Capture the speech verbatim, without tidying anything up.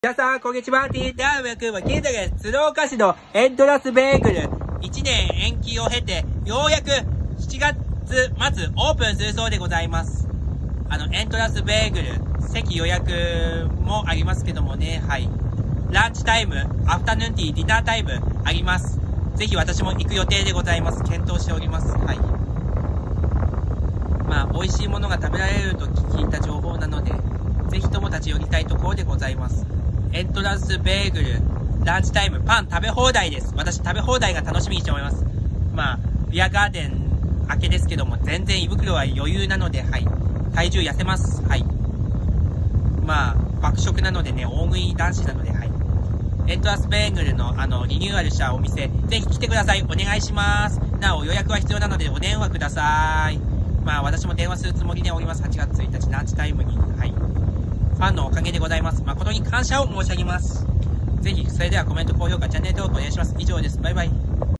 皆さん、こんにちは。ティータウムくんはキンタです。鶴岡市のエントラスベーグル。いちねん延期を経て、ようやくしちがつまつオープンするそうでございます。あの、エントラスベーグル、席予約もありますけどもね、はい。ランチタイム、アフタヌーンティー、ディナータイムあります。ぜひ私も行く予定でございます。検討しております。はい。まあ、美味しいものが食べられると聞いた情報なので、ぜひとも立ち寄りたいところでございます。エントランスベーグル、ランチタイム、パン食べ放題です。私食べ放題が楽しみにしております。まあ、ビアガーデン明けですけども、全然胃袋は余裕なので、はい。体重痩せます。はい。まあ、爆食なのでね、大食い男子なので、はい。エントランスベーグルの、あの、リニューアルしたお店、ぜひ来てください。お願いします。なお、予約は必要なので、お電話ください。まあ、私も電話するつもりでおります。はちがつついたち、ランチタイムに。はい。ファンのおかげでございます。誠に感謝を申し上げます。ぜひ、それではコメント、高評価、チャンネル登録お願いします。以上です。バイバイ。